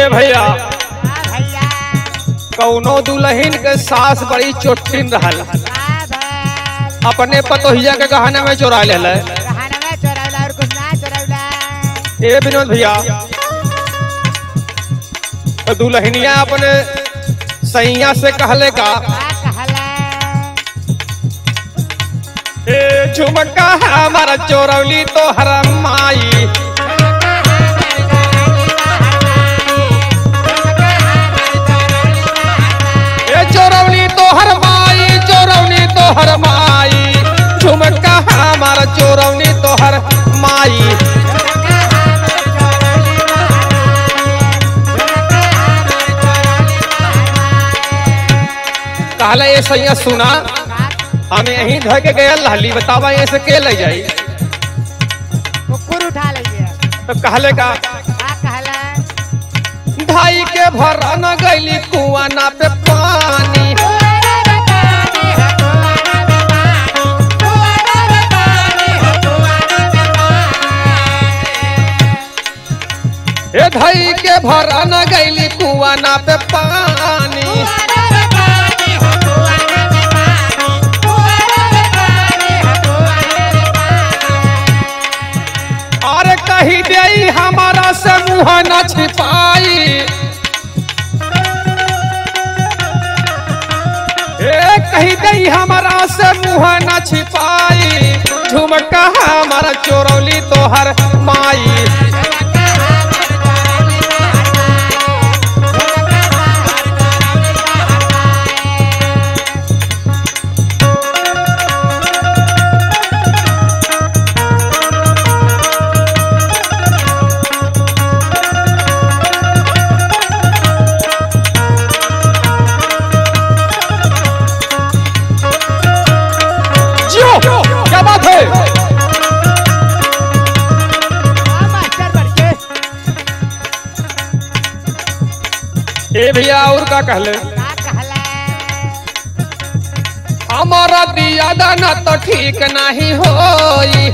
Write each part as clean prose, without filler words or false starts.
भैया कौनो दुल्हन के सास बड़ी चोटिन रहल, अपने पतोहिया के गहने में चोरा ले ये विनोद भैया। तो दुल्हनिया अपने सैया से कहले का झुमका हमारा चोरौली तो हर माई, चोरौली तो हर माई, चोरौली तो हर माई, झुमका हमारा चोरौली तो हर माई। कहला ये सैया सुना हमें यहीं धर के गया लाली बतावा ऐसे के ले जाई उठा ले तो कहले का ढाई के भरा न गईली कुआं ना पे पानी, ए ढाई के भरा न गईली कुआं ना पे पानी, अरे कही दे हमारा से मुँह न छिपाई, कही दे हमारा से मुँह न छिपाई, झुमका हमारा चोरौली तो हर माई। क्या बात है ए भैया और का कहले हमारा दिया दाना तो ठीक नहीं होई,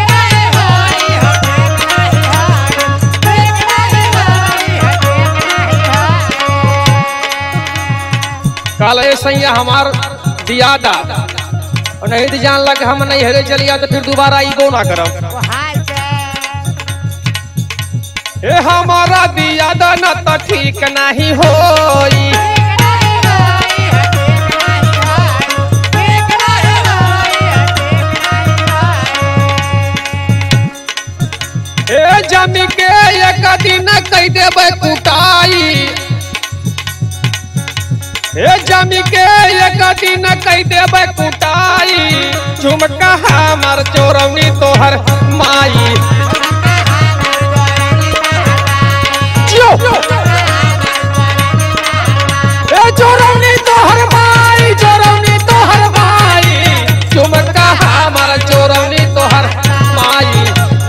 कल सैया हमार दिया दा और नहीं तो जान लग हम नहीं हेरे चलिया तो फिर दोबारा ईगो ना करब। ए हमारा दिया दाना तो ठीक नहीं होई, ए जमी के एक दिन कह देबै कुटाई, ए जमी के एक दिन कह देबै कुटाई, झुमका हमार चोरौनी तोहर माई। ए चोरौनी तोहर माई, चोरौनी तोहर माई, झुमका हमार चोरौनी तोहर माई।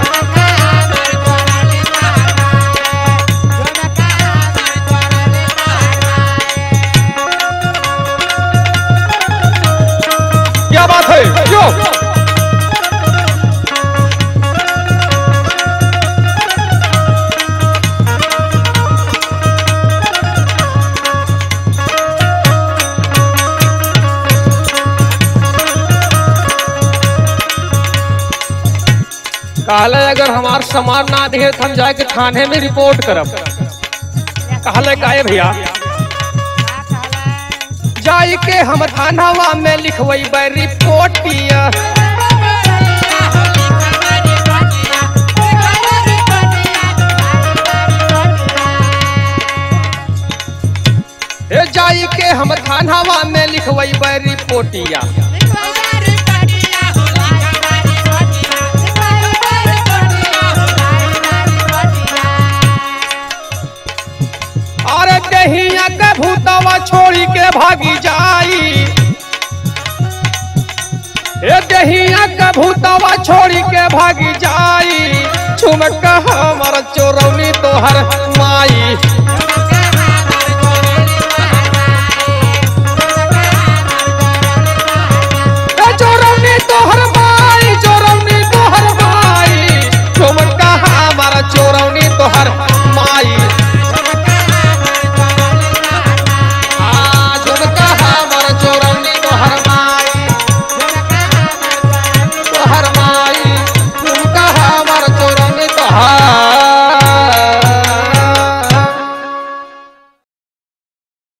क्या बात है जो कहले अगर हमार सामान ना दिए तो हम जाके थाने में रिपोर्ट करब। कहले काहे भैया जाई के हम थानावा में लिखवैबै रिपोर्टिया, जाई के हम थानावा में लिखवैबै रिपोर्टिया। अरे दहिया के भूतवा छोड़ी के भागी जाई, ए दहिया के भूतवा छोड़ी के भागी जाई, झुमका हमार चोरौनी तोहर माई। चोरौनी तोहर माई, चोरौनी तोहर माई, झुमका हमार चोरौनी तोहर